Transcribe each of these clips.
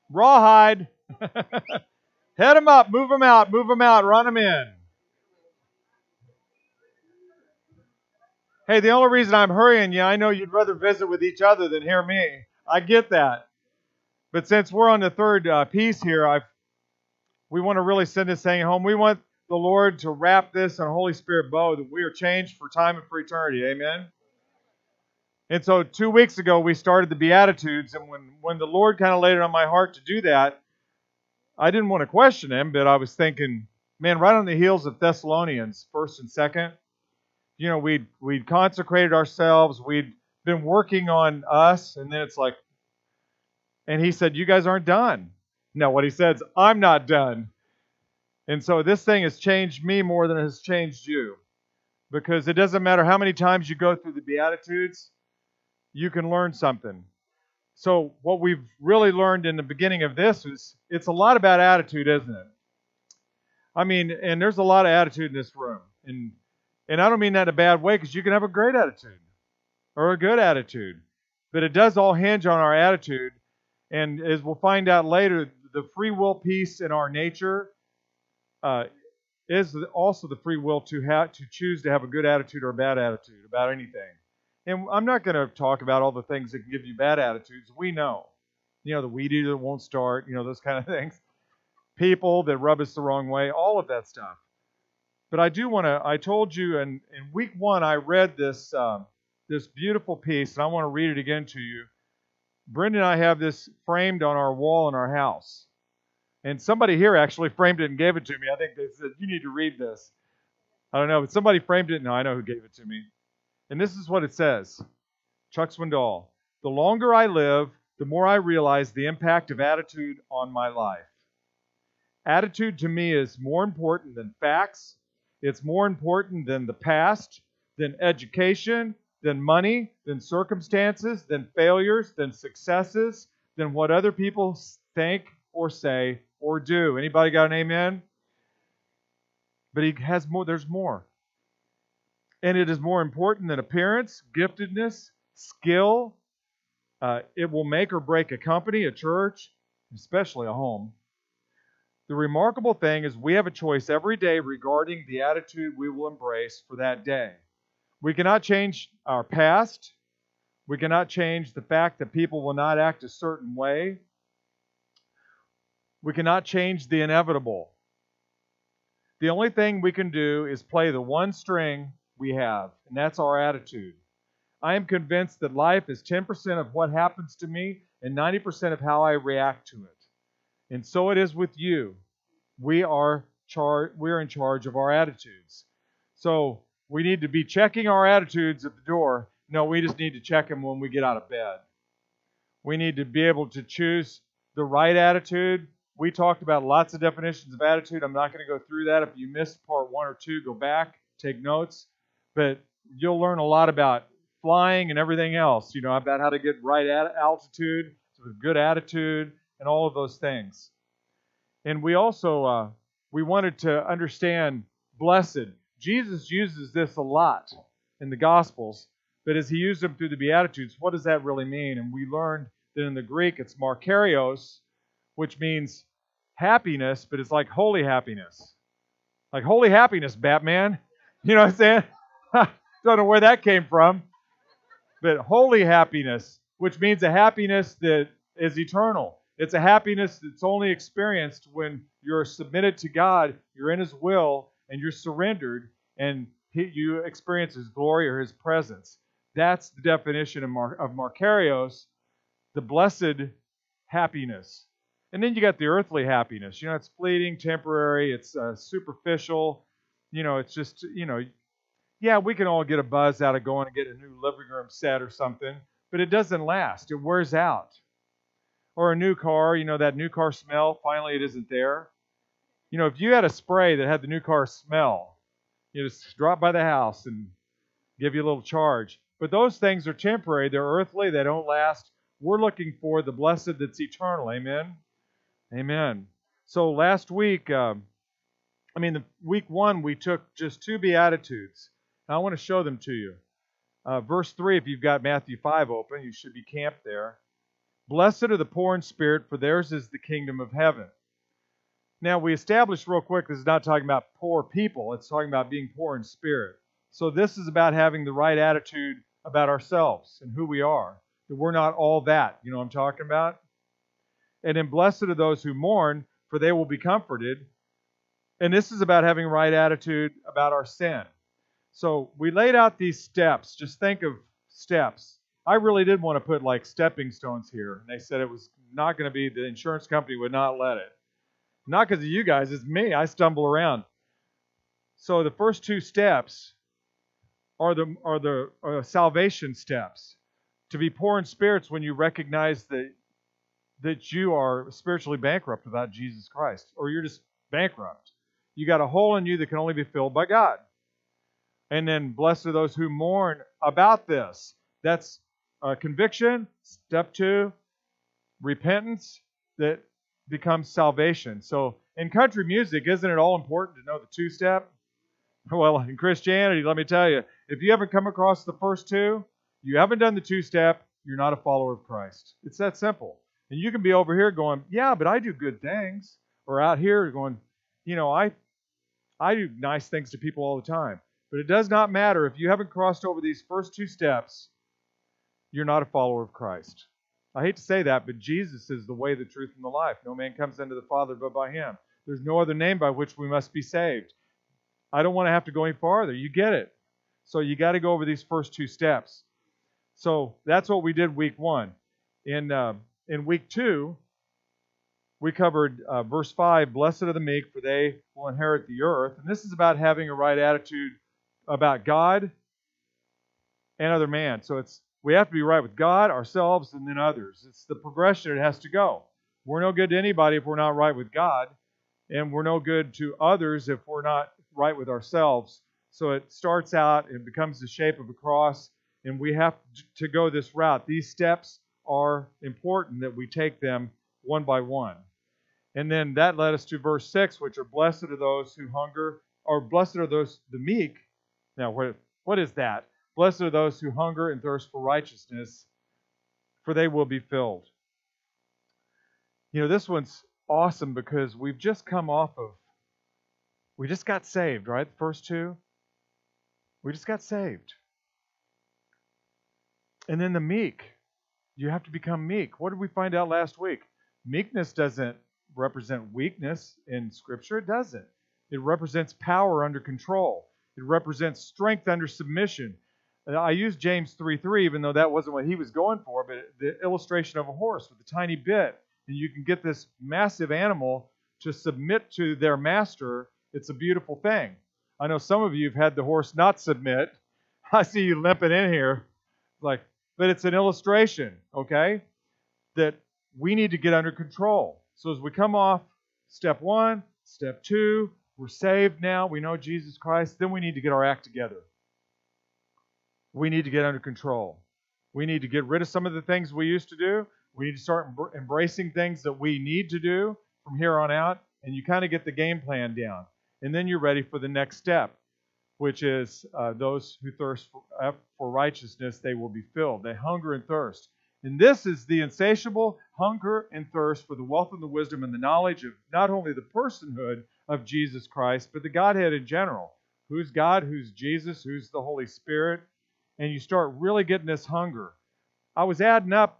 Rawhide. Head them up, move them out, run them in. Hey, the only reason I'm hurrying you, I know you'd rather visit with each other than hear me. I get that. But since we're on the third piece here, we want to really send this thing home. We want the Lord to wrap this in a Holy Spirit bow that we are changed for time and for eternity. Amen? And so 2 weeks ago, we started the Beatitudes. And when the Lord kind of laid it on my heart to do that, I didn't want to question him, but I was thinking, man, right on the heels of Thessalonians, 1st and 2nd, we'd consecrated ourselves. We'd been working on us. And then it's like, and he said, you guys aren't done. No, what he said is, I'm not done. And so this thing has changed me more than it has changed you. Because it doesn't matter how many times you go through the Beatitudes, you can learn something. So what we've really learned in the beginning of this is it's a lot about attitude, isn't it? I mean, and there's a lot of attitude in this room. And I don't mean that in a bad way, because you can have a great attitude or a good attitude. But it does all hinge on our attitude. And as we'll find out later, the free will piece in our nature is also the free will to choose to have a good attitude or a bad attitude about anything. And I'm not going to talk about all the things that can give you bad attitudes. We know. The weed eater that won't start, those kind of things. People that rub us the wrong way, all of that stuff. But I told you in week 1, I read this beautiful piece, and I want to read it again to you. Brenda and I have this framed on our wall in our house. And somebody here actually framed it and gave it to me. I think they said, you need to read this. I don't know, but somebody framed it. No, I know who gave it to me. And this is what it says. Chuck Swindoll. The longer I live, the more I realize the impact of attitude on my life. Attitude to me is more important than facts. It's more important than the past, than education, than money, than circumstances, than failures, than successes, than what other people think or say or do. Anybody got an amen? But he has more. There's more. And it is more important than appearance, giftedness, skill. It will make or break a company, a church, especially a home. The remarkable thing is we have a choice every day regarding the attitude we will embrace for that day. We cannot change our past. We cannot change the fact that people will not act a certain way. We cannot change the inevitable. The only thing we can do is play the one string we have, and that's our attitude. I am convinced that life is 10% of what happens to me and 90% of how I react to it. And so it is with you. We're in charge of our attitudes. So we need to be checking our attitudes at the door. No, we just need to check them when we get out of bed. We need to be able to choose the right attitude. We talked about lots of definitions of attitude. I'm not going to go through that. If you missed part 1 or 2, go back, take notes. But you'll learn a lot about flying and everything else, about how to get right altitude with good attitude and all of those things. And we also, we wanted to understand blessed. Jesus uses this a lot in the Gospels, but as he used them through the Beatitudes, what does that really mean? And we learned that in the Greek it's makarios, which means happiness, but it's like holy happiness. Like holy happiness, Batman. You know what I'm saying? Don't know where that came from. But holy happiness, which means a happiness that is eternal. It's a happiness that's only experienced when you're submitted to God, you're in His will, and you're surrendered, and you experience His glory or His presence. That's the definition of makarios, the blessed happiness. And then you got the earthly happiness. It's fleeting, temporary, it's superficial. It's just, yeah, we can all get a buzz out of going and get a new living room set or something, but it doesn't last. It wears out. Or a new car, that new car smell, finally it isn't there. If you had a spray that had the new car smell, you just drop by the house and give you a little charge. But those things are temporary. They're earthly. They don't last. We're looking for the blessed that's eternal. Amen? Amen. So last week, week 1, we took just 2 Beatitudes. Now I want to show them to you. Verse 3, if you've got Matthew 5 open, you should be camped there. Blessed are the poor in spirit, for theirs is the kingdom of heaven. Now, we established real quick this is not talking about poor people. It's talking about being poor in spirit. So this is about having the right attitude about ourselves and who we are. That we're not all that. You know what I'm talking about? And then blessed are those who mourn, for they will be comforted. And this is about having right attitude about our sin. So we laid out these steps. Just think of steps. I really did want to put like stepping stones here. And they said it was not going to be, the insurance company would not let it. Not because of you guys, it's me. I stumble around. So the first two steps are the salvation steps. To be poor in spirits when you recognize that you are spiritually bankrupt without Jesus Christ, or you're just bankrupt. You got a hole in you that can only be filled by God. And then blessed are those who mourn about this. That's conviction. Step 2, repentance that becomes salvation. So in country music, isn't it all important to know the 2-step? Well, in Christianity, let me tell you, if you haven't come across the first 2, you haven't done the 2-step, you're not a follower of Christ. It's that simple. And you can be over here going, yeah, but I do good things. Or out here going, you know, I do nice things to people all the time. But it does not matter. If you haven't crossed over these first 2 steps, you're not a follower of Christ. I hate to say that, but Jesus is the way, the truth, and the life. No man comes unto the Father but by Him. There's no other name by which we must be saved. I don't want to have to go any farther. You get it. So you got to go over these first 2 steps. So that's what we did week 1. In week 2, we covered verse 5, blessed are the meek, for they will inherit the earth. And this is about having a right attitude about God and other man. So we have to be right with God, ourselves, and then others. It's the progression it has to go. We're no good to anybody if we're not right with God, and we're no good to others if we're not right with ourselves. So it starts out, it becomes the shape of a cross, and we have to go this route. These steps are important that we take them one by one. And then that led us to verse 6, which are blessed are those who hunger, or blessed are those, the meek. Now, what is that? Blessed are those who hunger and thirst for righteousness, for they will be filled. You know, this one's awesome because we've just come off of, we just got saved, right? The first 2. We just got saved. And then the meek. You have to become meek. What did we find out last week? Meekness doesn't represent weakness in Scripture. It doesn't. It represents power under control. It represents strength under submission. I used James 3:3, even though that wasn't what he was going for, but the illustration of a horse with a tiny bit. And you can get this massive animal to submit to their master. It's a beautiful thing. I know some of you have had the horse not submit. I see you limping in here. But it's an illustration, okay, that we need to get under control. So as we come off step 1, step 2, we're saved now, we know Jesus Christ, then we need to get our act together. We need to get under control. We need to get rid of some of the things we used to do. We need to start embracing things that we need to do from here on out, and you kind of get the game plan down. And then you're ready for the next step, which is those who thirst for righteousness, they will be filled. They hunger and thirst. And this is the insatiable hunger and thirst for the wealth and the wisdom and the knowledge of not only the personhood of Jesus Christ, but the Godhead in general. Who's God? Who's Jesus? Who's the Holy Spirit? And you start really getting this hunger. I was adding up,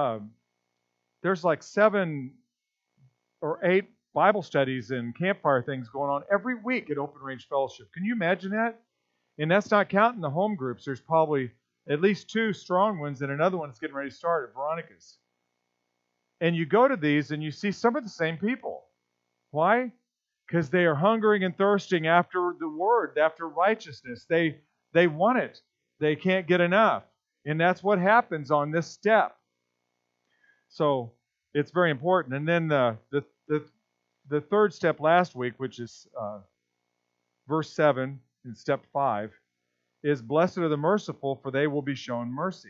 there's like 7 or 8 Bible studies and campfire things going on every week at Open Range Fellowship. Can you imagine that? And that's not counting the home groups. There's probably at least 2 strong ones and another one that's getting ready to start at Veronica's. And you go to these and you see some of the same people. Why? Because they are hungering and thirsting after the Word, after righteousness. They want it. They can't get enough. And that's what happens on this step. So it's very important. And then the third step last week, which is verse 7 in step 5, is blessed are the merciful, for they will be shown mercy.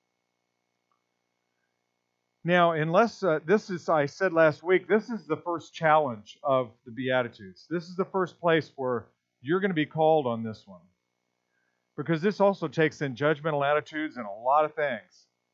Now, unless I said last week, this is the first challenge of the Beatitudes. This is the first place where you're going to be called on this one. Because this also takes in judgmental attitudes and a lot of things.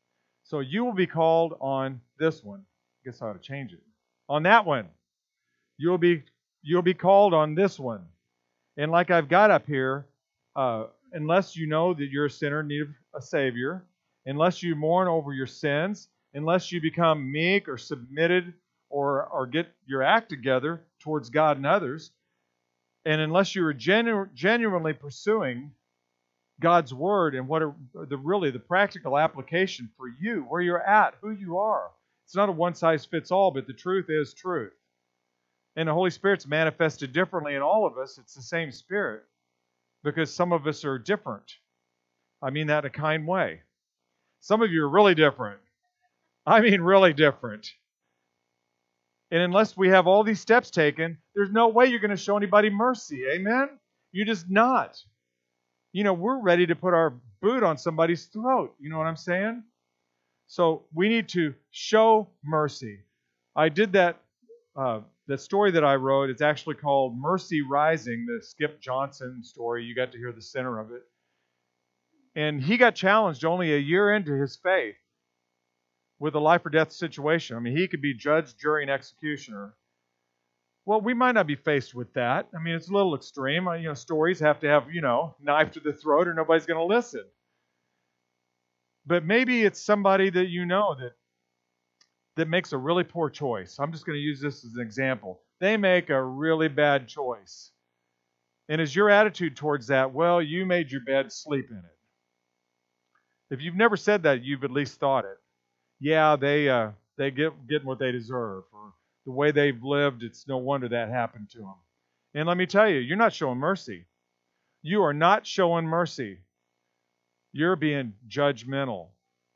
So you will be called on this one. I guess I ought to change it. On that one. You'll be called on this one. And like I've got up here, unless you know that you're a sinner in need of a Savior, unless you mourn over your sins, unless you become meek or submitted or get your act together towards God and others, and unless you are genuinely pursuing God's Word and really the practical application for you, where you're at, who you are. It's not a one-size-fits-all, but the truth is truth. And the Holy Spirit's manifested differently in all of us. It's the same Spirit because some of us are different. I mean that in a kind way. Some of you are really different. I mean really different. And unless we have all these steps taken, there's no way you're going to show anybody mercy. Amen? You're just not. We're ready to put our boot on somebody's throat. You know what I'm saying? So we need to show mercy. I did that. The story that I wrote, it's actually called Mercy Rising, the Skip Johnson story. You got to hear the center of it. And he got challenged only a year into his faith with a life or death situation. I mean, he could be judge, jury, and executioner. Well, we might not be faced with that. I mean, it's a little extreme. Stories have to have, knife to the throat or nobody's going to listen. But maybe it's somebody that you know that makes a really poor choice. I'm just going to use this as an example. They make a really bad choice. And is your attitude towards that, well, you made your bed, sleep in it. If you've never said that, you've at least thought it. Yeah, they get what they deserve. Or the way they've lived, it's no wonder that happened to them. And let me tell you, you're not showing mercy. You are not showing mercy. You're being judgmental.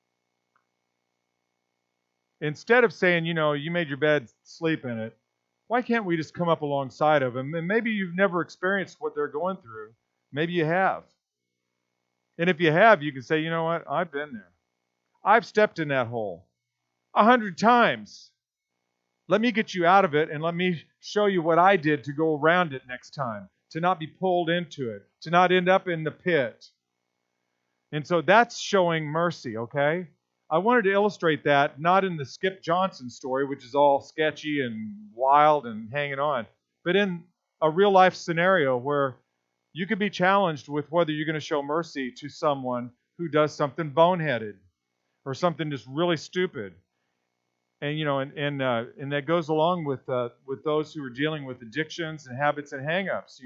Instead of saying, you made your bed, sleep in it, why can't we just come up alongside of them? And maybe you've never experienced what they're going through. Maybe you have. And if you have, you can say, you know what? I've been there. I've stepped in that hole 100 times. Let me get you out of it and let me show you what I did to go around it next time, to not be pulled into it, to not end up in the pit. And so that's showing mercy, okay? I wanted to illustrate that, not in the Skip Johnson story, which is all sketchy and wild and hanging on, but in a real-life scenario where you could be challenged with whether you're going to show mercy to someone who does something boneheaded or something just really stupid. And, and that goes along with those who are dealing with addictions and habits and hang-ups,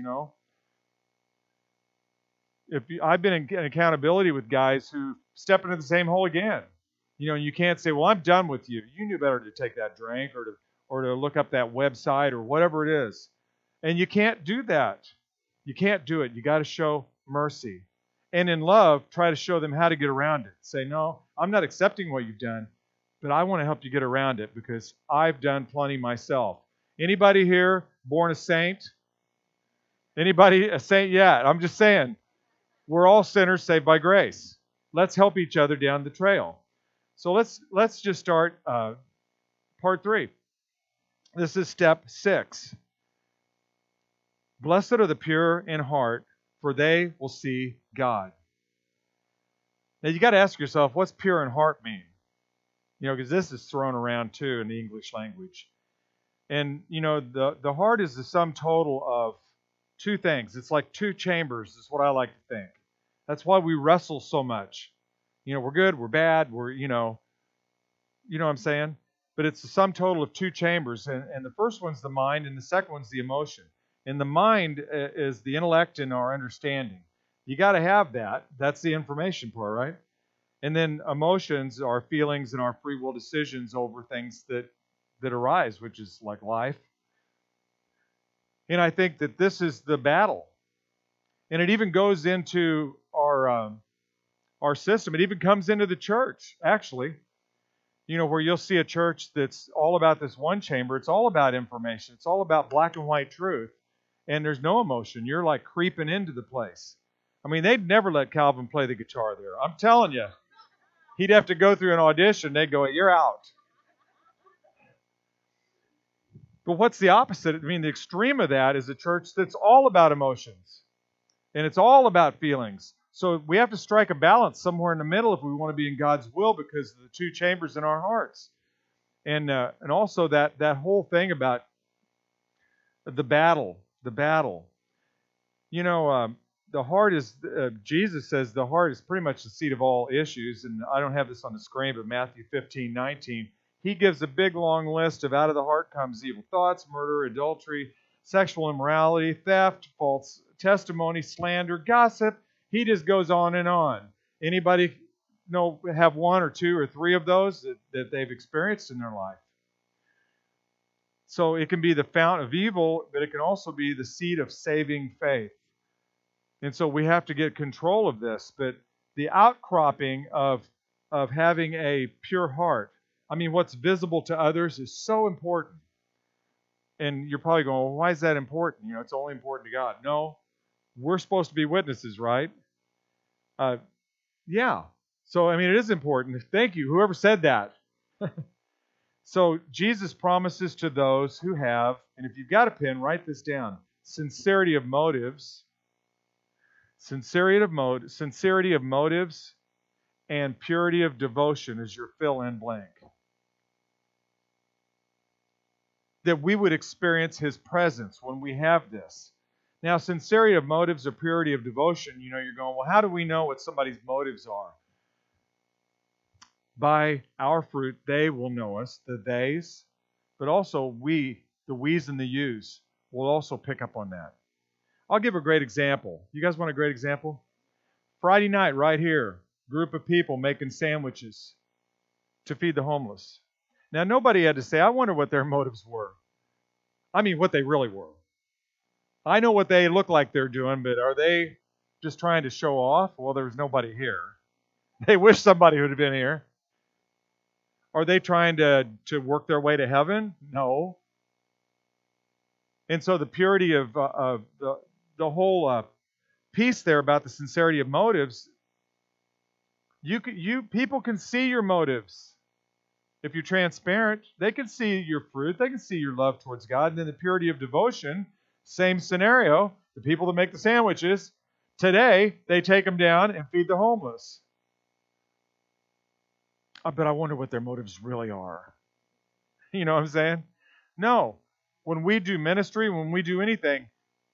I've been in accountability with guys who step into the same hole again. And you can't say, well, I'm done with you. You knew better to take that drink or to look up that website or whatever it is. And you can't do that. You can't do it. You got to show mercy. And in love, try to show them how to get around it. Say, no, I'm not accepting what you've done, but I want to help you get around it because I've done plenty myself. Anybody here born a saint? Anybody a saint yet? I'm just saying, we're all sinners saved by grace. Let's help each other down the trail. So let's just start part 3. This is step 6. Blessed are the pure in heart, for they will see God. Now you got to ask yourself, what's pure in heart mean? Because this is thrown around too in the English language. And the heart is the sum total of two things. It's like two chambers, is what I like to think. That's why we wrestle so much. We're good, we're bad, we're, you know what I'm saying? But it's the sum total of two chambers. And the first one's the mind, and the second one's the emotion. And the mind is the intellect and our understanding. You got to have that. That's the information part, right? And then emotions are feelings and our free will decisions over things that arise, which is like life. And I think that this is the battle. And it even goes into our system. It even comes into the church, actually. Where you'll see a church that's all about this one chamber. It's all about information. It's all about black and white truth. And there's no emotion. You're like creeping into the place. I mean, they'd never let Calvin play the guitar there. I'm telling you. He'd have to go through an audition. They'd go, you're out. But what's the opposite? I mean, the extreme of that is a church that's all about emotions. And it's all about feelings. So we have to strike a balance somewhere in the middle if we want to be in God's will, because of the two chambers in our hearts. And also that whole thing about the battle. The heart is, Jesus says the heart is pretty much the seat of all issues. And I don't have this on the screen, but Matthew 15:19, he gives a big long list of out of the heart comes evil thoughts, murder, adultery, sexual immorality, theft, false testimony, slander, gossip. He just goes on and on. Anybody have one or two or three of those that they've experienced in their life? So it can be the fount of evil, but it can also be the seed of saving faith. And so we have to get control of this. But the outcropping of having a pure heart, I mean, what's visible to others is so important. And you're probably going, well, why is that important? It's only important to God. No, we're supposed to be witnesses, right? Yeah. So, I mean, it is important. Thank you, whoever said that. So, Jesus promises to those who have, and if you've got a pen, write this down, sincerity of motives, and purity of devotion is your fill-in blank. That we would experience His presence when we have this. Now, sincerity of motives or purity of devotion, you're going, well, how do we know what somebody's motives are? By our fruit, they will know us, the theys, but also we, the we's and the you's, will also pick up on that. I'll give a great example. You guys want a great example? Friday night, right here, group of people making sandwiches to feed the homeless. Now, nobody had to say, I wonder what their motives were. I mean, what they really were. I know what they look like they're doing, but are they just trying to show off? Well, there's nobody here. They wish somebody would have been here. Are they trying to work their way to heaven? No. And so the purity of the whole piece there about the sincerity of motives, people can see your motives. If you're transparent, they can see your fruit. They can see your love towards God. And then the purity of devotion, same scenario. The people that make the sandwiches, today, they take them down and feed the homeless. But I wonder what their motives really are. You know what I'm saying? No. When we do ministry, when we do anything,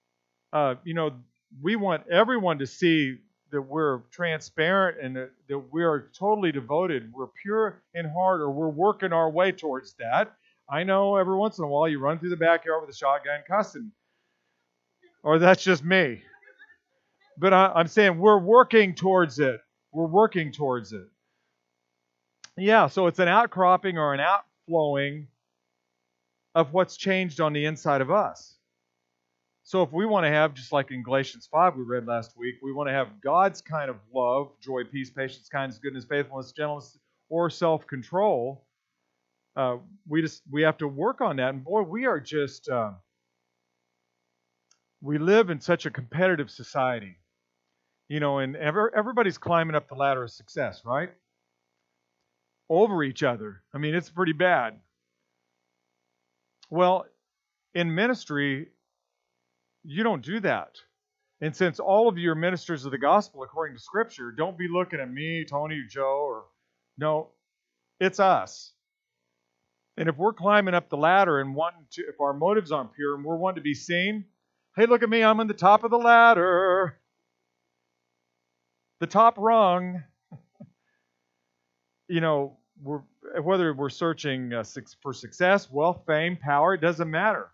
we want everyone to see that we're transparent and that we are totally devoted. We're pure in heart, or we're working our way towards that. I know every once in a while you run through the backyard with a shotgun cussing. Or that's just me. But I'm saying we're working towards it. We're working towards it. Yeah, so it's an outcropping or an outflowing of what's changed on the inside of us. So if we want to have, just like in Galatians 5 we read last week, we want to have God's kind of love, joy, peace, patience, kindness, goodness, faithfulness, gentleness, or self-control, we have to work on that. And boy, we are just, we live in such a competitive society. And everybody's climbing up the ladder of success, right? Over each other. I mean, it's pretty bad. Well, in ministry, you don't do that. And since all of you are ministers of the gospel according to Scripture, don't be looking at me, Tony, or Joe, no, it's us. And if we're climbing up the ladder and if our motives aren't pure and we're wanting to be seen, hey, look at me, I'm on the top of the ladder. The top rung. Whether we're searching for success, wealth, fame, power, it doesn't matter.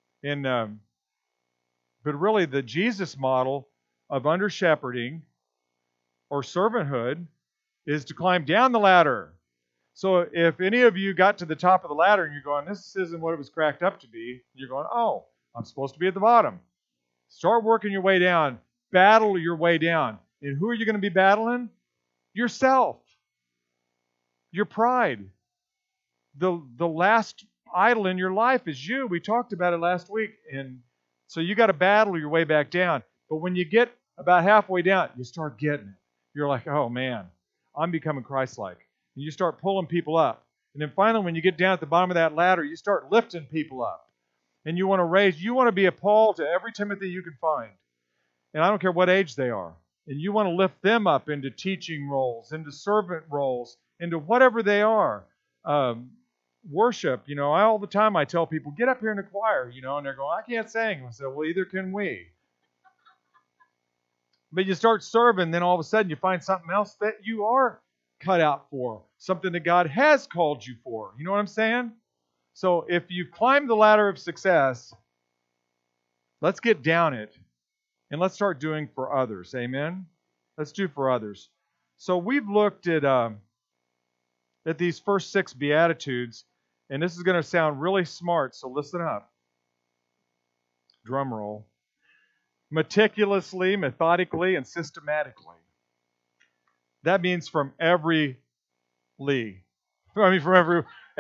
But really, the Jesus model of under-shepherding or servanthood is to climb down the ladder. So if any of you got to the top of the ladder and you're going, this isn't what it was cracked up to be, you're going, oh, I'm supposed to be at the bottom. Start working your way down. Battle your way down. And who are you going to be battling? Yourself. Your pride. The last idol in your life is you. We talked about it last week. And so you got to battle your way back down. But when you get about halfway down, you start getting it. You're like, oh man, I'm becoming Christ-like. And you start pulling people up. And then finally, when you get down at the bottom of that ladder, you start lifting people up. And you want to be a Paul to every Timothy you can find. And I don't care what age they are. And you want to lift them up into teaching roles, into servant roles, into whatever they are. Worship, all the time I tell people, get up here in the choir, and they're going, I can't sing. I said, well, either can we. But you start serving, then all of a sudden you find something else that you are cut out for, something that God has called you for. You know what I'm saying? So if you've climbed the ladder of success, let's get down it and let's start doing for others. Amen? Let's do for others. So we've looked at these first 6 Beatitudes, and this is going to sound really smart, so listen up. Drum roll. Meticulously, methodically, and systematically. That means from every way. From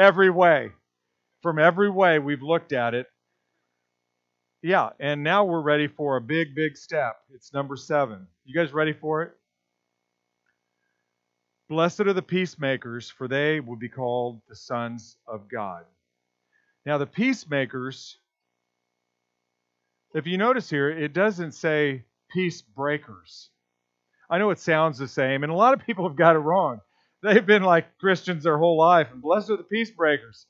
every way we've looked at it. Yeah, and now we're ready for a big, big step. It's number 7. You guys ready for it? Blessed are the peacemakers, for they will be called the sons of God. Now the peacemakers, if you notice here, it doesn't say peace breakers. I know it sounds the same, and a lot of people have got it wrong. They've been like Christians their whole life, and blessed are the peace breakers.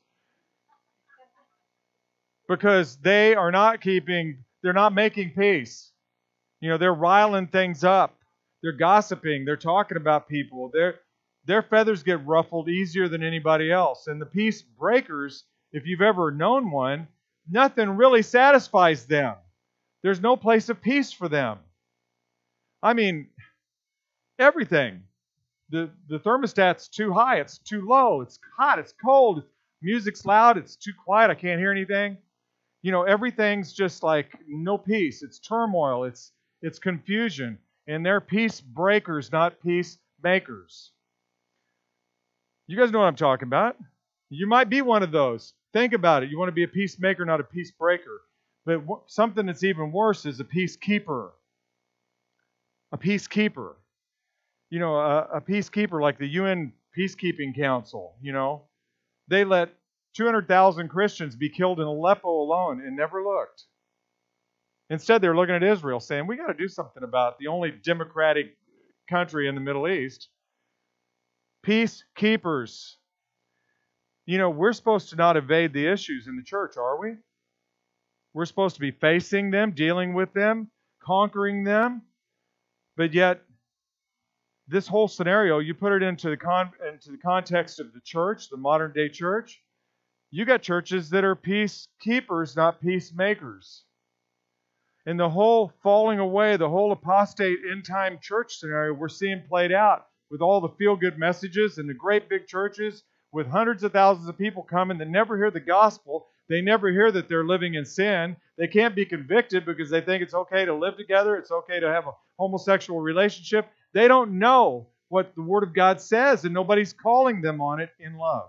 Because they're not making peace. They're riling things up. They're gossiping. They're talking about people. Their feathers get ruffled easier than anybody else. And the peace breakers, if you've ever known one, nothing really satisfies them. There's no place of peace for them. I mean, everything. The thermostat's too high. It's too low. It's hot. It's cold. Music's loud. It's too quiet. I can't hear anything. Everything's just like no peace. It's turmoil. It's confusion. And they're peace breakers, not peace makers. You guys know what I'm talking about. You might be one of those. Think about it. You want to be a peacemaker, not a peace breaker. But something that's even worse is a peacekeeper. A peacekeeper. A peacekeeper like the UN Peacekeeping Council, they let 200,000 Christians be killed in Aleppo alone and never looked. Instead, they're looking at Israel saying, we got to do something about the only democratic country in the Middle East. Peacekeepers. We're supposed to not evade the issues in the church, are we? We're supposed to be facing them, dealing with them, conquering them. But yet, this whole scenario, you put it into the context of the church, the modern day church. You got churches that are peacekeepers, not peacemakers. And the whole falling away, the whole apostate end-time church scenario we're seeing played out with all the feel-good messages and the great big churches with hundreds of thousands of people coming that never hear the gospel. They never hear that they're living in sin. They can't be convicted because they think it's okay to live together. It's okay to have a homosexual relationship. They don't know what the Word of God says, and nobody's calling them on it in love.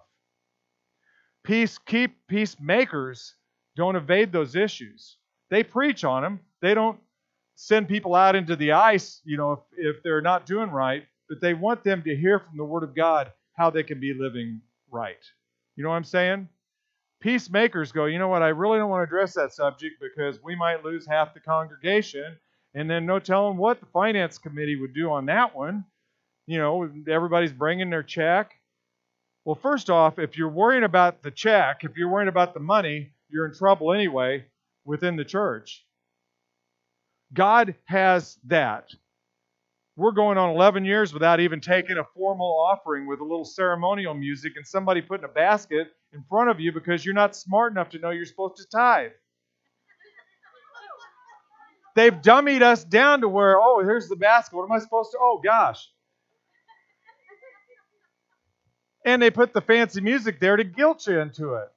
Peacemakers don't evade those issues. They preach on them. They don't send people out into the ice, if they're not doing right, but they want them to hear from the Word of God how they can be living right. You know what I'm saying? Peacemakers go, you know what, I really don't want to address that subject because we might lose half the congregation, and then no telling what the finance committee would do on that one. Everybody's bringing their check. Well, first off, if you're worrying about the check, if you're worrying about the money, you're in trouble anyway within the church. God has that. We're going on 11 years without even taking a formal offering with a little ceremonial music and somebody putting a basket in front of you because you're not smart enough to know you're supposed to tithe. They've dummied us down to where, here's the basket. What am I supposed to? Oh, gosh. And they put the fancy music there to guilt you into it.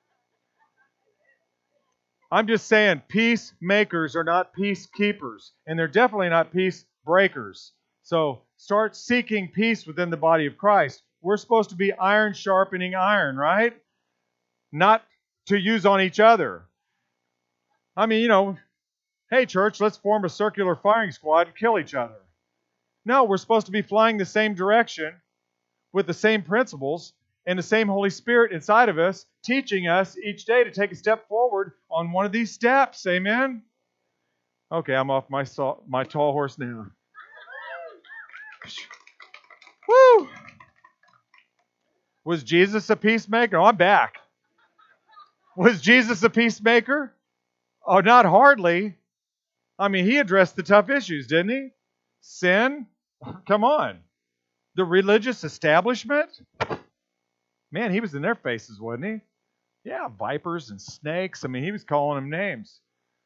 I'm just saying, peacemakers are not peacekeepers, and they're definitely not peace breakers. So start seeking peace within the body of Christ. We're supposed to be iron sharpening iron, right? Not to use on each other. I mean, hey church, let's form a circular firing squad and kill each other. No, we're supposed to be flying the same direction with the same principles and the same Holy Spirit inside of us, teaching us each day to take a step forward on one of these steps. Amen? Okay, I'm off my tall horse now. Woo! Was Jesus a peacemaker? Oh, I'm back. Was Jesus a peacemaker? Oh, not hardly. I mean, he addressed the tough issues, didn't he? Sin? Come on. The religious establishment? Man, he was in their faces, wasn't he? Yeah, vipers and snakes. I mean, he was calling them names.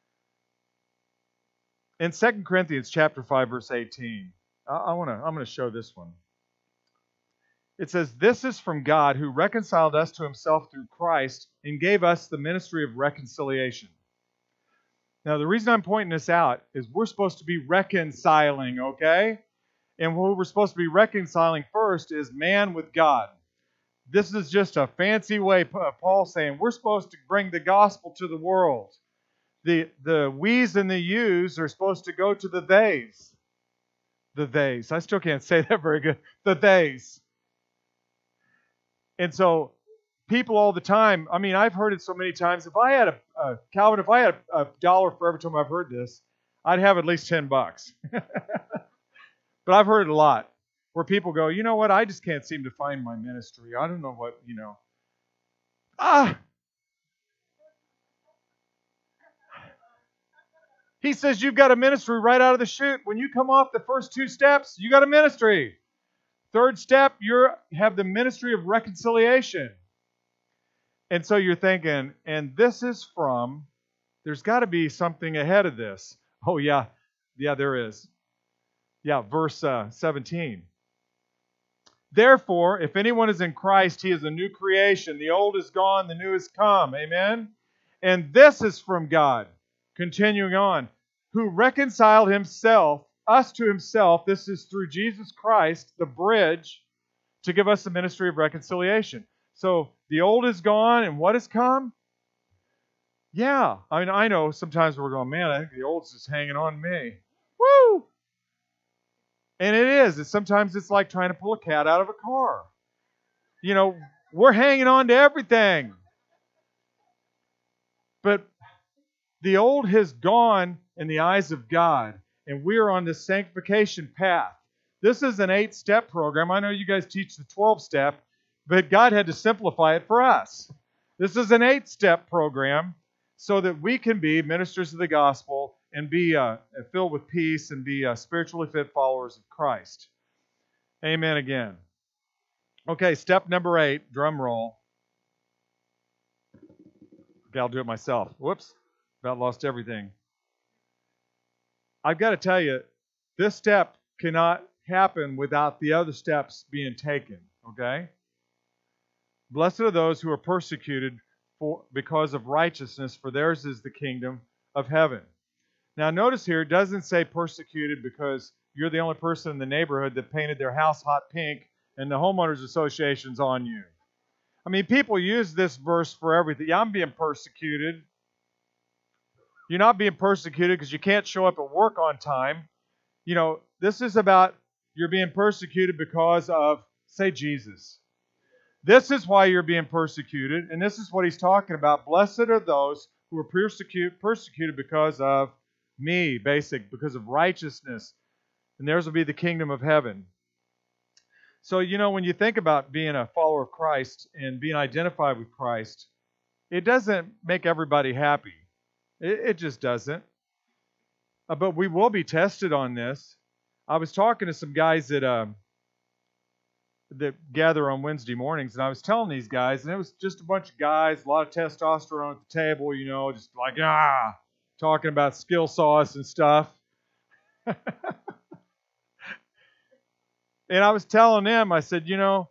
In 2 Corinthians chapter 5, verse 18, I'm going to show this one. It says, "This is from God who reconciled us to himself through Christ and gave us the ministry of reconciliation." Now, the reason I'm pointing this out is we're supposed to be reconciling, okay? And who we're supposed to be reconciling first is man with God. This is just a fancy way of Paul saying we're supposed to bring the gospel to the world. The we's and the you's are supposed to go to the they's. The they's. I still can't say that very good. The they's. And so people all the time, I mean, I've heard it so many times. If I had Calvin, if I had a dollar for every time I've heard this, I'd have at least $10. But I've heard it a lot where people go, you know what, I just can't seem to find my ministry. I don't know what, He says you've got a ministry right out of the chute. When you come off the first 2 steps, you got a ministry. 3rd step, you have the ministry of reconciliation. And so you're thinking, and this is from, there's got to be something ahead of this. Oh, yeah. Yeah, there is. Yeah, verse 17. "Therefore, if anyone is in Christ, he is a new creation. The old is gone, the new has come." Amen? "And this is from God," continuing on, "who reconciled us to himself." This is through Jesus Christ, the bridge, to give us the ministry of reconciliation. So the old is gone, and what has come? Yeah, I mean, I know sometimes we're going, man, I think the old's just hanging on me. Woo! And it is. Sometimes it's like trying to pull a cat out of a car. We're hanging on to everything. But the old has gone in the eyes of God, and we're on this sanctification path. This is an 8-step program. I know you guys teach the 12-step, but God had to simplify it for us. This is an 8-step program so that we can be ministers of the gospel and be filled with peace and be spiritually fit followers of Christ. Amen again. Okay, step number 8, drum roll. Okay, I'll do it myself. Whoops, about lost everything. I've got to tell you, this step cannot happen without the other steps being taken, okay? "Blessed are those who are persecuted because of righteousness, for theirs is the kingdom of heaven." Now notice here, it doesn't say persecuted because you're the only person in the neighborhood that painted their house hot pink and the homeowners association's on you. I mean, people use this verse for everything. Yeah, I'm being persecuted. You're not being persecuted because you can't show up at work on time. This is about you're being persecuted because of, say, Jesus. This is why you're being persecuted, and this is what he's talking about. Blessed are those who are persecuted because of me, because of righteousness, and theirs will be the kingdom of heaven. So, when you think about being a follower of Christ and being identified with Christ, it doesn't make everybody happy. It just doesn't. But we will be tested on this. I was talking to some guys that gather on Wednesday mornings, and I was telling these guys, and it was just a bunch of guys, a lot of testosterone at the table, just like, talking about skill sauce and stuff. And I was telling them, I said,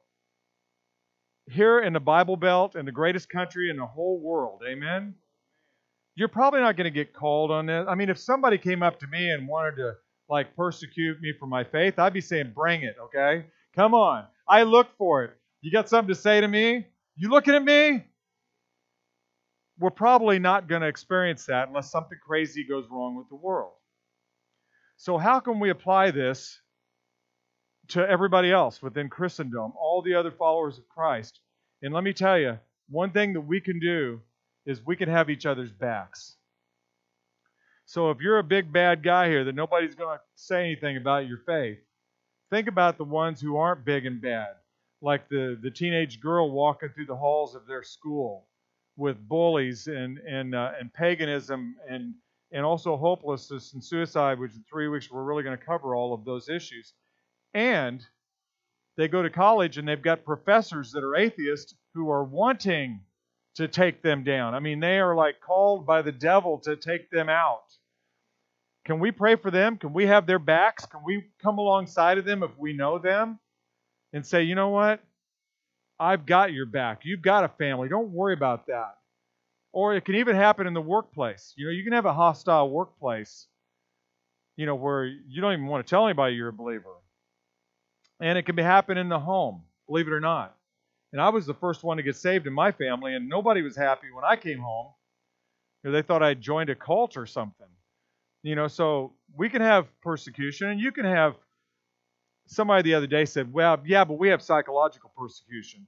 here in the Bible Belt, in the greatest country in the whole world, amen, you're probably not going to get called on this. I mean, if somebody came up to me and wanted to, persecute me for my faith, I'd be saying, bring it, okay? Come on. I look for it. You got something to say to me? You looking at me? We're probably not going to experience that unless something crazy goes wrong with the world. So how can we apply this to everybody else within Christendom, all the other followers of Christ? And let me tell you, one thing that we can do is we can have each other's backs. So if you're a big bad guy here that nobody's going to say anything about your faith, think about the ones who aren't big and bad, like the teenage girl walking through the halls of their school with bullies and paganism and also hopelessness and suicide, which in 3 weeks we're really going to cover all of those issues. And they go to college and they've got professors that are atheists who are wanting to take them down. I mean, they are like called by the devil to take them out. Can we pray for them? Can we have their backs? Can we come alongside of them if we know them and say, you know what? I've got your back. You've got a family. Don't worry about that. Or it can even happen in the workplace. You know, you can have a hostile workplace, you know, where you don't even want to tell anybody you're a believer. And it can happen in the home, believe it or not. And I was the first one to get saved in my family, and nobody was happy when I came home. You know, they thought I'd joined a cult or something. You know, so we can have persecution, and you can have, somebody the other day said, well, yeah, but we have psychological persecution.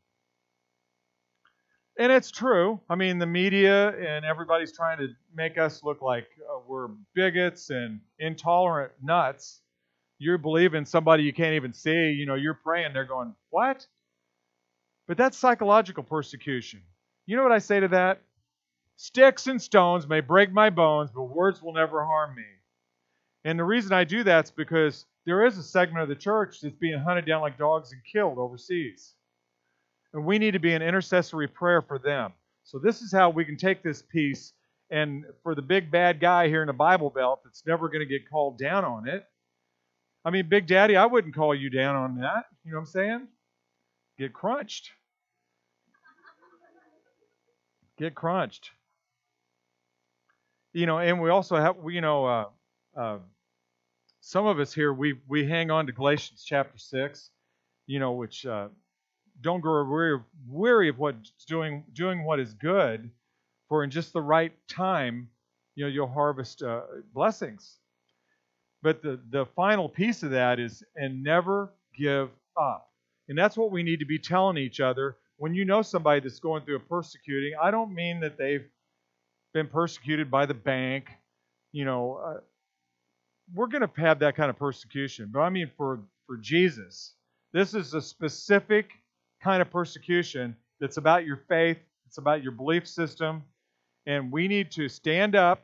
And it's true. I mean, the media and everybody's trying to make us look like we're bigots and intolerant nuts. You believe in somebody you can't even see. You know, you're praying, they're going, what? But that's psychological persecution. You know what I say to that? Sticks and stones may break my bones, but words will never harm me. And the reason I do that is because there is a segment of the church that's being hunted down like dogs and killed overseas. And we need to be an intercessory prayer for them. So this is how we can take this piece, and for the big bad guy here in the Bible Belt that's never going to get called down on it. I mean, Big Daddy, I wouldn't call you down on that. You know what I'm saying? Get crunched. Get crunched. You know, and we also have, you know, some of us here, we hang on to Galatians chapter 6, you know, which don't grow weary of what's doing what is good, for in just the right time, you know, you'll harvest blessings. But the final piece of that is, and never give up. And that's what we need to be telling each other. When you know somebody that's going through a persecuting, I don't mean that they've been persecuted by the bank. You know, we're going to have that kind of persecution. But I mean for Jesus. This is a specific kind of persecution that's about your faith. It's about your belief system. And we need to stand up.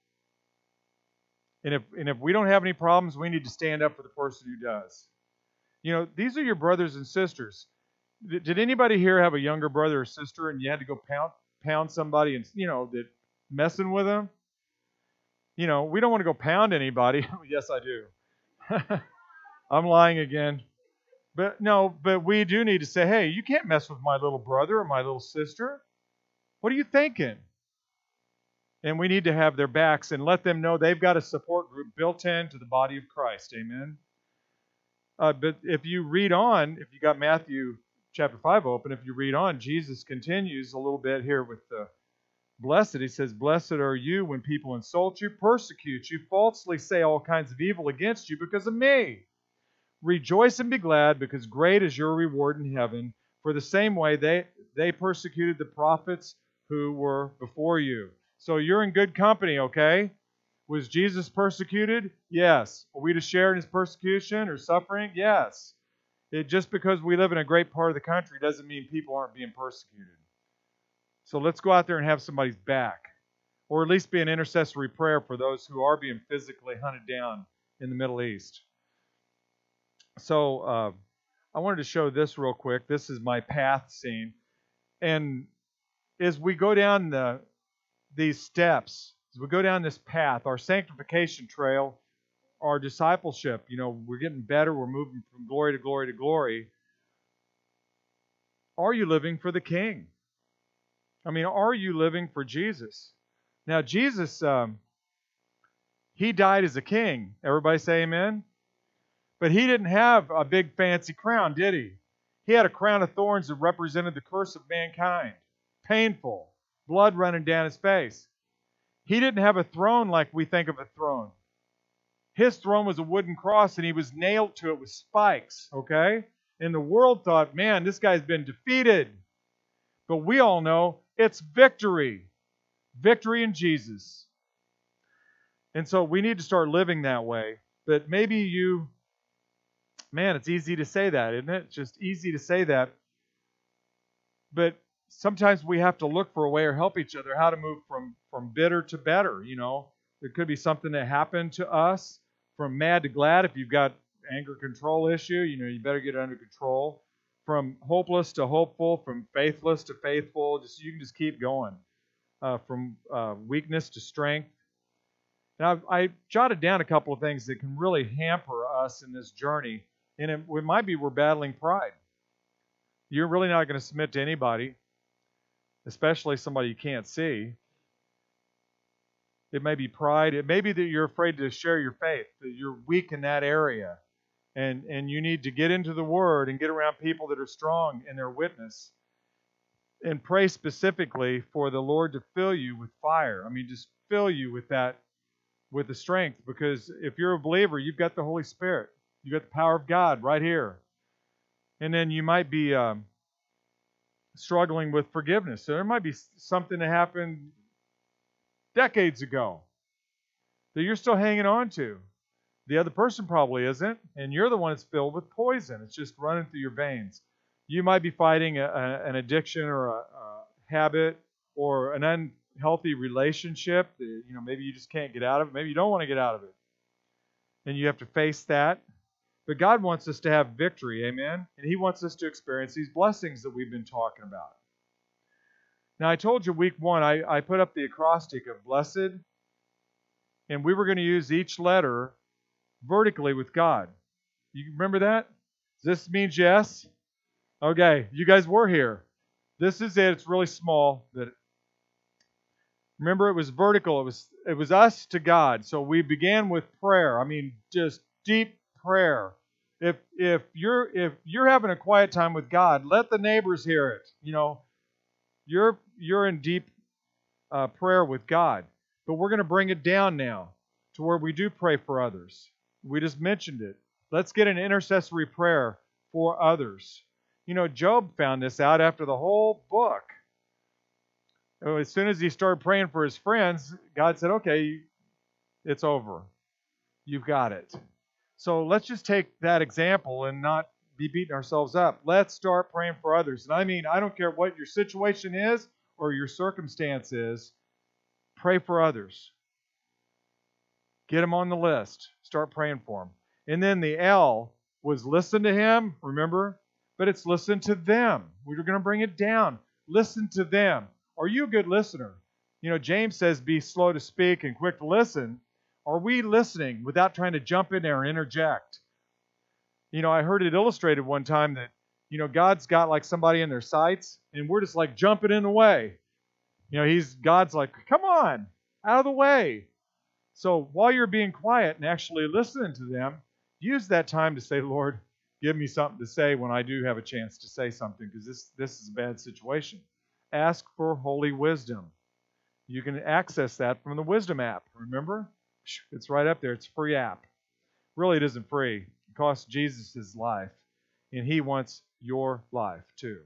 And if we don't have any problems, we need to stand up for the person who does. You know, these are your brothers and sisters. Did anybody here have a younger brother or sister and you had to go pound somebody and, you know, that messing with them? You know, we don't want to go pound anybody. Yes, I do. I'm lying again. But we do need to say, hey, you can't mess with my little brother or my little sister. What are you thinking? And we need to have their backs and let them know they've got a support group built into the body of Christ. Amen. But if you read on, if you got Matthew chapter 5 open, if you read on, Jesus continues a little bit here with the blessed. He says, blessed are you when people insult you, persecute you, falsely say all kinds of evil against you because of me. Rejoice and be glad, because great is your reward in heaven. For the same way they persecuted the prophets who were before you. So you're in good company, okay? Was Jesus persecuted? Yes. Are we to share in his persecution or suffering? Yes. Just because we live in a great part of the country doesn't mean people aren't being persecuted. So let's go out there and have somebody's back, or at least be an intercessory prayer for those who are being physically hunted down in the Middle East. So I wanted to show this real quick. This is my path scene. And as we go down these steps, as we go down this path, our sanctification trail, our discipleship, you know, we're getting better, we're moving from glory to glory to glory. Are you living for the King? I mean, are you living for Jesus? Now, Jesus, he died as a king. Everybody say amen? But he didn't have a big fancy crown, did he? He had a crown of thorns that represented the curse of mankind. Painful. Blood running down his face. He didn't have a throne like we think of a throne. His throne was a wooden cross, and he was nailed to it with spikes, okay? And the world thought, man, this guy's been defeated. But we all know it's victory. Victory in Jesus. And so we need to start living that way. But maybe you Man, it's easy to say that, isn't it? It's just easy to say that. But sometimes we have to look for a way or help each other how to move from bitter to better. There could be something that happened to us, from mad to glad. If you've got anger control issue, you better get it under control. From hopeless to hopeful, from faithless to faithful, you can just keep going. From weakness to strength. And I jotted down a couple of things that can really hamper us in this journey. And it might be we're battling pride. You're really not going to submit to anybody, especially somebody you can't see. It may be pride. It may be that you're afraid to share your faith, that you're weak in that area. And you need to get into the Word and get around people that are strong in their witness. And pray specifically for the Lord to fill you with fire. I mean, just fill you with the strength. Because if you're a believer, you've got the Holy Spirit. You've got the power of God right here. And then you might be struggling with forgiveness. So there might be something that happened decades ago that you're still hanging on to. The other person probably isn't. And you're the one that's filled with poison. It's just running through your veins. You might be fighting an addiction or a habit or an unhealthy relationship. Maybe you just can't get out of it. Maybe you don't want to get out of it. And you have to face that. But God wants us to have victory, amen? And He wants us to experience these blessings that we've been talking about. Now, I told you week 1, I put up the acrostic of blessed. And we were going to use each letter vertically with God. You remember that? This means yes. Okay, you guys were here. This is it. It's really small. Remember, it was vertical. It was us to God. So we began with prayer. I mean, just deep prayer. If you're having a quiet time with God, let the neighbors hear it. You're in deep prayer with God. But we're going to bring it down now to where we do pray for others. We just mentioned it. Let's get an intercessory prayer for others. Job found this out after the whole book. As soon as he started praying for his friends, God said, okay, it's over. You've got it. So let's just take that example and not be beating ourselves up. Let's start praying for others. And I don't care what your situation is or your circumstance is, pray for others. Get them on the list. Start praying for them. And then the L was listen to Him, remember? But it's listen to them. We're going to bring it down. Listen to them. Are you a good listener? James says be slow to speak and quick to listen. Are we listening without trying to jump in there and interject? I heard it illustrated one time that, God's got like somebody in their sights and we're just like jumping in the way. God's like, come on, out of the way. So while you're being quiet and actually listening to them, use that time to say, Lord, give me something to say when I do have a chance to say something, because this is a bad situation. Ask for holy wisdom. You can access that from the Wisdom app, remember? It's right up there. It's a free app. Really, it isn't free. It costs Jesus his life, and He wants your life too.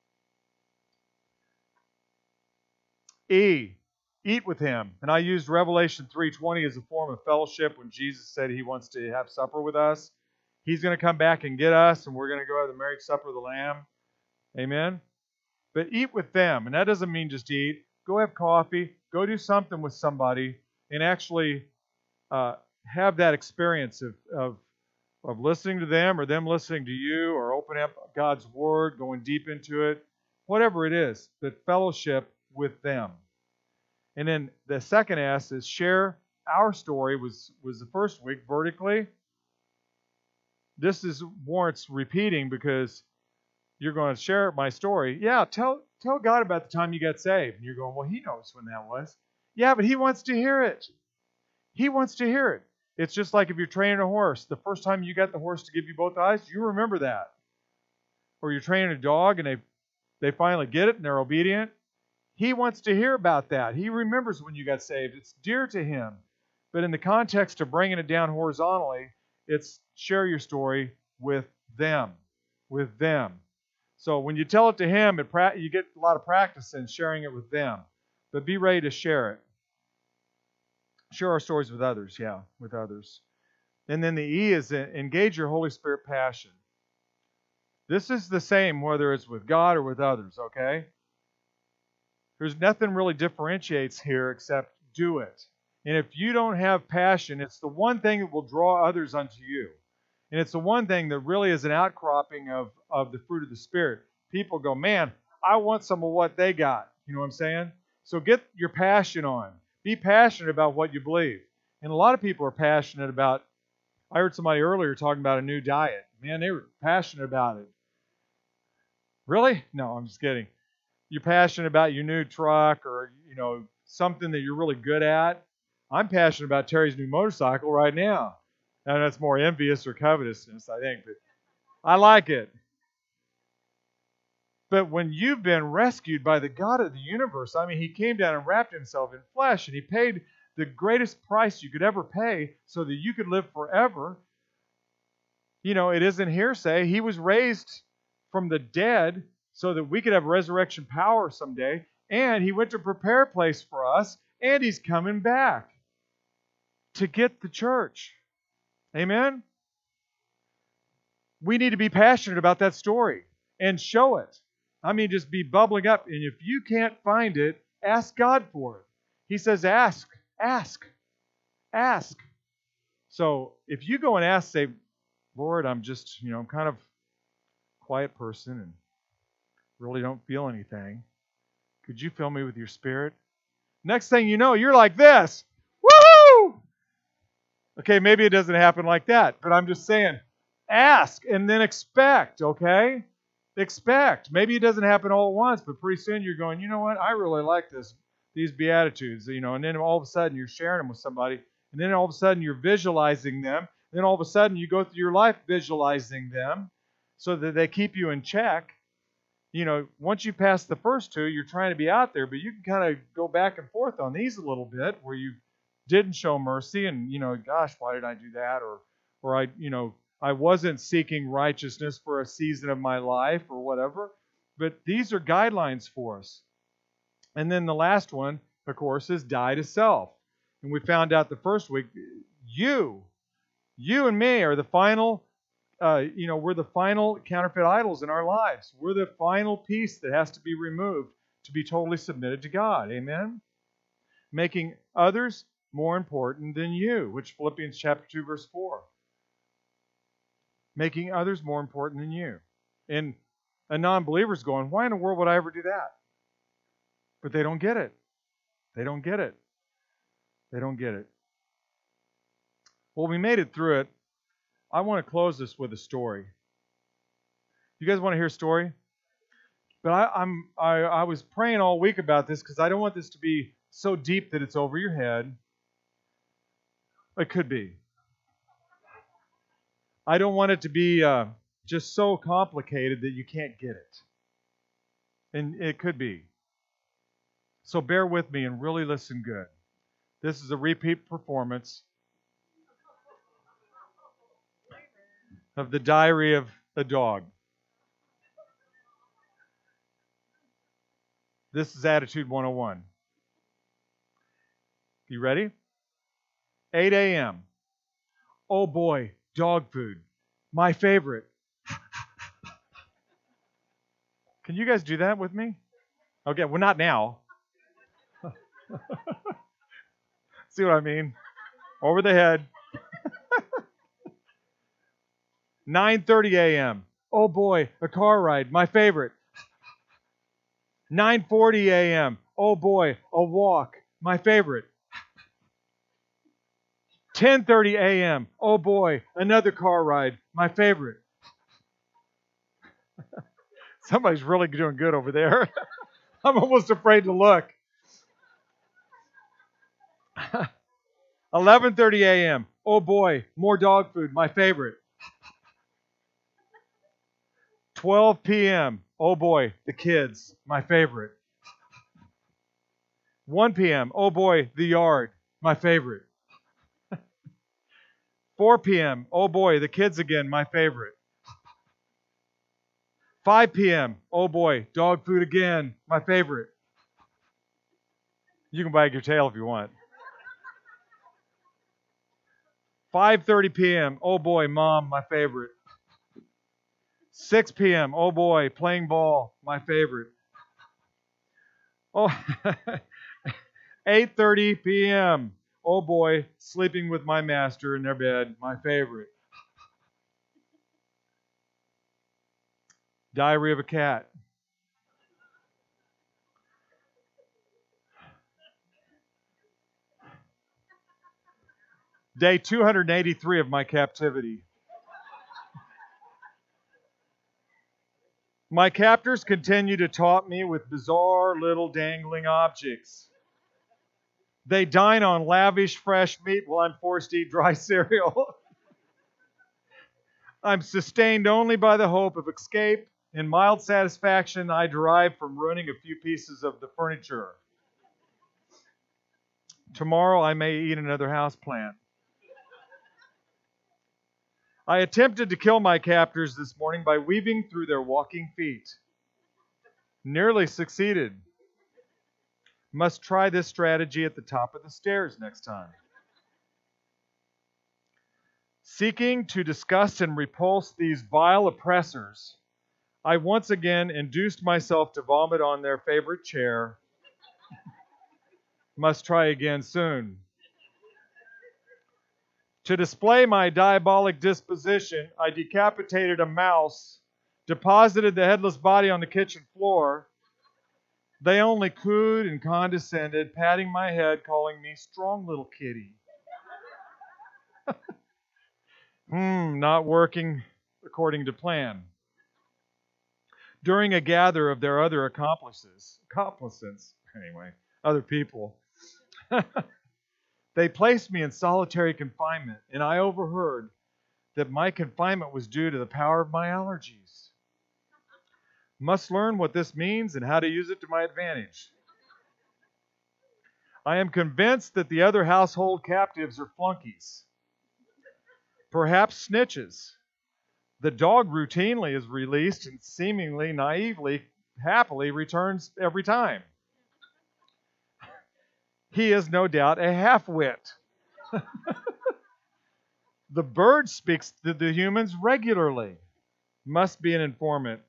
E, eat with Him. And I used Revelation 3:20 as a form of fellowship when Jesus said He wants to have supper with us. He's going to come back and get us, and we're going to go to the marriage supper of the Lamb. Amen? But eat with them. And that doesn't mean just eat. Go have coffee. Go do something with somebody and actually have that experience of listening to them or them listening to you, or opening up God's Word, going deep into it. Whatever it is, but fellowship with them. And then the second S is share our story was the first week vertically. This warrants repeating because you're going to share my story. Yeah, tell God about the time you got saved. And you're going, well, He knows when that was. Yeah, but He wants to hear it. He wants to hear it. It's just like if you're training a horse. The first time you got the horse to give you both eyes, you remember that. Or you're training a dog and they finally get it and they're obedient. He wants to hear about that. He remembers when you got saved. It's dear to Him. But in the context of bringing it down horizontally, it's share your story with them. With them. So when you tell it to Him, you get a lot of practice in sharing it with them. But be ready to share it. Share our stories with others, with others. And then the E is engage your Holy Spirit passion. This is the same whether it's with God or with others, okay? There's nothing really differentiates here except do it. And if you don't have passion, it's the one thing that will draw others unto you. And it's the one thing that really is an outcropping of the fruit of the Spirit. People go, man, I want some of what they got. You know what I'm saying? So get your passion on. Be passionate about what you believe. And a lot of people are passionate about, I heard somebody earlier talking about a new diet. Man, they were passionate about it. Really? No, I'm just kidding. You're passionate about your new truck or, something that you're really good at. I'm passionate about Terry's new motorcycle right now. And that's more envious or covetousness, I think. But I like it. But when you've been rescued by the God of the universe, He came down and wrapped himself in flesh, and he paid the greatest price you could ever pay so that you could live forever. It isn't hearsay. He was raised from the dead so that we could have resurrection power someday. And he went to prepare a place for us, and he's coming back to get the church. Amen? We need to be passionate about that story and show it. Just be bubbling up. And if you can't find it, ask God for it. He says, ask, ask, ask. So if you go and ask, say, Lord, I'm just, I'm kind of a quiet person and really don't feel anything. Could you fill me with your Spirit? Next thing you know, you're like this. Woo! Okay, maybe it doesn't happen like that, but I'm just saying, ask and then expect, okay? Expect. Maybe it doesn't happen all at once, but pretty soon you're going, you know what? I really like these Beatitudes, and then all of a sudden you're sharing them with somebody, and then all of a sudden you're visualizing them, and then all of a sudden you go through your life visualizing them so that they keep you in check. Once you pass the first two, you're trying to be out there, but you can kind of go back and forth on these a little bit where you didn't show mercy and, gosh, why did I do that? Or I wasn't seeking righteousness for a season of my life or whatever. But these are guidelines for us. And then the last one, of course, is die to self. And we found out the first week, you and me are the final, we're the final counterfeit idols in our lives. We're the final piece that has to be removed to be totally submitted to God. Amen? Making others more important than you, which Philippians chapter 2, verse 4. Making others more important than you. And a non-believer's going, why in the world would I ever do that? But they don't get it. They don't get it. They don't get it. Well, we made it through it. I want to close this with a story. You guys want to hear a story? But I was praying all week about this because I don't want this to be so deep that it's over your head. It could be. I don't want it to be just so complicated that you can't get it. And it could be. So bear with me and really listen good. This is a repeat performance of the Diary of a Dog. This is Attitude 101. You ready? 8 a.m. Oh boy, dog food. My favorite. Can you guys do that with me? Okay, well, not now. See what I mean? Over the head. 9:30 a.m. Oh boy, a car ride. My favorite. 9:40 a.m. Oh boy, a walk. My favorite. 10:30 a.m. Oh boy, another car ride. My favorite. Somebody's really doing good over there. I'm almost afraid to look. 11:30 a.m. Oh boy, more dog food. My favorite. 12 p.m. Oh boy, the kids. My favorite. 1 p.m. Oh boy, the yard. My favorite. 4 p.m. Oh boy, the kids again. My favorite. 5 p.m. Oh boy, dog food again. My favorite. You can wag your tail if you want. 5:30 p.m. Oh boy, mom, my favorite. 6 p.m. Oh boy, playing ball, my favorite. Oh, 8:30 p.m. Oh boy, sleeping with my master in their bed, my favorite. Diary of a Cat. Day 283 of my captivity. My captors continue to taunt me with bizarre little dangling objects. They dine on lavish fresh meat while I'm forced to eat dry cereal. I'm sustained only by the hope of escape and mild satisfaction I derive from ruining a few pieces of the furniture. Tomorrow I may eat another houseplant. I attempted to kill my captors this morning by weaving through their walking feet. Nearly succeeded. Must try this strategy at the top of the stairs next time. Seeking to disgust and repulse these vile oppressors, I once again induced myself to vomit on their favorite chair. Must try again soon. To display my diabolic disposition, I decapitated a mouse, deposited the headless body on the kitchen floor. They only cooed and condescended, patting my head, calling me strong little kitty. Not working according to plan. During a gather of their other accomplices, other people, they placed me in solitary confinement, and I overheard that my confinement was due to the power of my allergies. Must learn what this means and how to use it to my advantage. I am convinced that the other household captives are flunkies, perhaps snitches. The dog routinely is released and seemingly naively, happily returns every time. He is no doubt a half-wit. The bird speaks to the humans regularly. Must be an informant.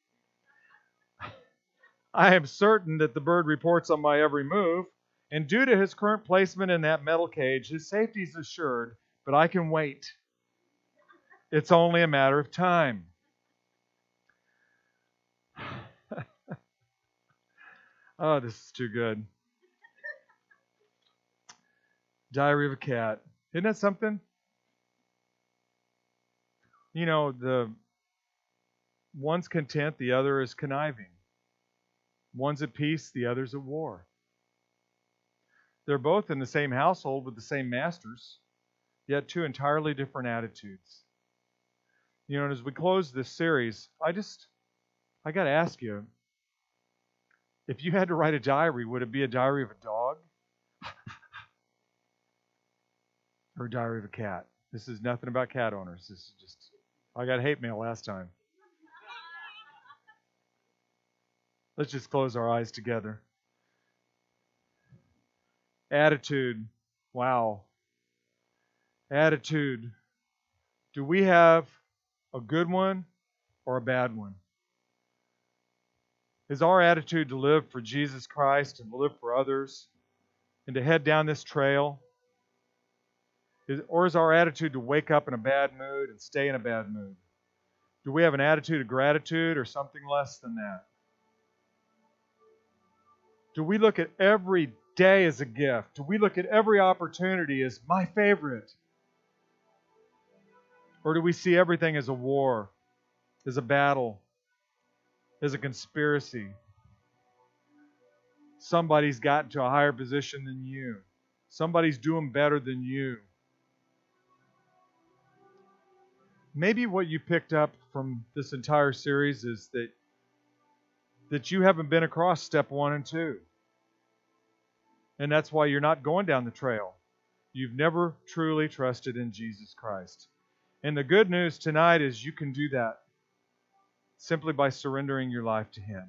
I am certain that the bird reports on my every move, and due to his current placement in that metal cage, his safety is assured, but I can wait. It's only a matter of time. Oh, this is too good. Diary of a Cat. Isn't that something? You know, the one's content, the other is conniving. One's at peace, the other's at war. They're both in the same household with the same masters, yet two entirely different attitudes. You know, and as we close this series, I got to ask you, if you had to write a diary, would it be a diary of a dog or a diary of a cat? This is nothing about cat owners. This is just, I got hate mail last time. Let's just close our eyes together. Attitude. Wow. Attitude. Do we have a good one or a bad one? Is our attitude to live for Jesus Christ and to live for others and to head down this trail? Or is our attitude to wake up in a bad mood and stay in a bad mood? Do we have an attitude of gratitude or something less than that? Do we look at every day as a gift? Do we look at every opportunity as my favorite? Or do we see everything as a war, as a battle, as a conspiracy? Somebody's gotten to a higher position than you. Somebody's doing better than you. Maybe what you picked up from this entire series is that you haven't been across step 1 and 2. And that's why you're not going down the trail. You've never truly trusted in Jesus Christ. And the good news tonight is you can do that simply by surrendering your life to Him.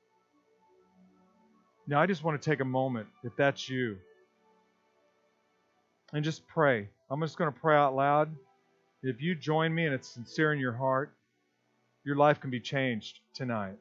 Now, I just want to take a moment, if that's you, and just pray. I'm just going to pray out loud. If you join me and it's sincere in your heart, your life can be changed tonight.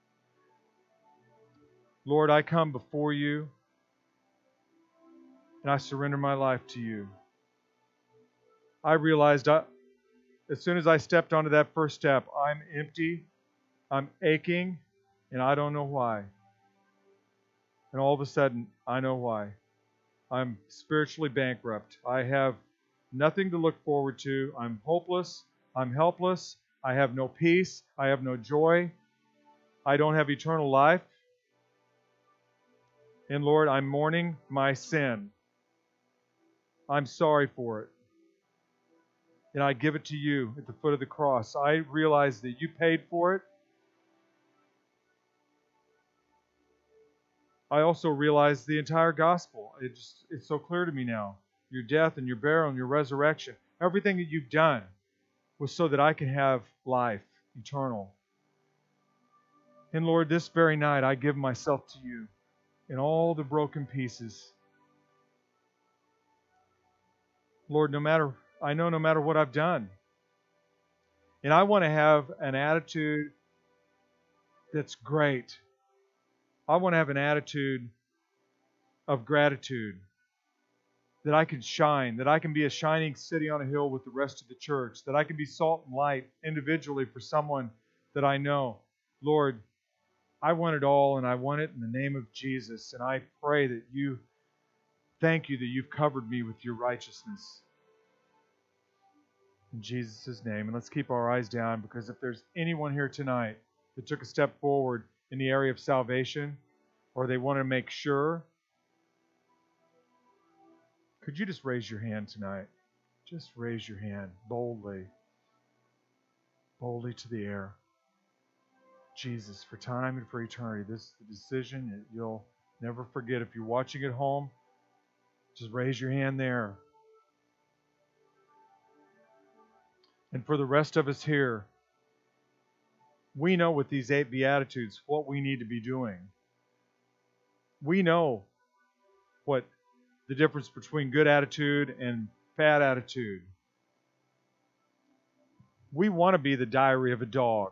Lord, I come before you and I surrender my life to you. I realized as soon as I stepped onto that first step, I'm empty, I'm aching, and I don't know why. And all of a sudden, I know why. I'm spiritually bankrupt. I have nothing to look forward to. I'm hopeless. I'm helpless. I have no peace. I have no joy. I don't have eternal life. And Lord, I'm mourning my sin. I'm sorry for it. And I give it to you at the foot of the cross. I realize that you paid for it. I also realize the entire gospel. It's so clear to me now. Your death and your burial and your resurrection. Everything that you've done was so that I can have life eternal. And Lord, this very night I give myself to you in all the broken pieces. Lord, I know no matter what I've done. And I want to have an attitude that's great. I want to have an attitude of gratitude. That I can shine, that I can be a shining city on a hill with the rest of the church, that I can be salt and light individually for someone that I know. Lord, I want it all, and I want it in the name of Jesus. And I pray that thank you that you've covered me with your righteousness. In Jesus' name. And let's keep our eyes down, because if there's anyone here tonight that took a step forward in the area of salvation, or they want to make sure, could you just raise your hand tonight? Just raise your hand boldly. Boldly to the air. Jesus, for time and for eternity. This is the decision that you'll never forget. If you're watching at home, just raise your hand there. And for the rest of us here, we know with these 8 Beatitudes what we need to be doing. We know what the difference between good attitude and bad attitude. We want to be the diary of a dog.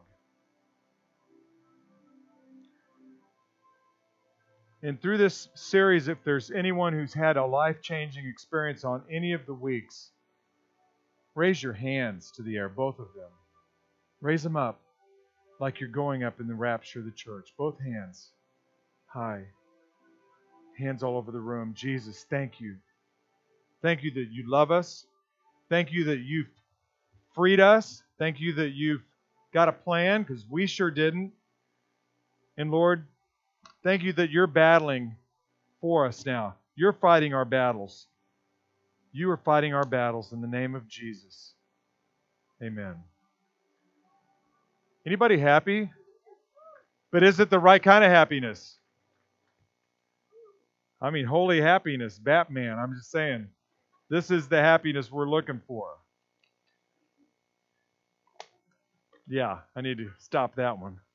And through this series, if there's anyone who's had a life-changing experience on any of the weeks, raise your hands to the air, both of them. Raise them up like you're going up in the rapture of the church. Both hands. High. Hands all over the room. Jesus, thank you. Thank you that you love us. Thank you that you've freed us. Thank you that you've got a plan, because we sure didn't. And Lord, thank you that you're battling for us now. You're fighting our battles. You are fighting our battles in the name of Jesus. Amen. Anybody happy? But is it the right kind of happiness? I mean, holy happiness, Batman. I'm just saying, this is the happiness we're looking for. Yeah, I need to stop that one.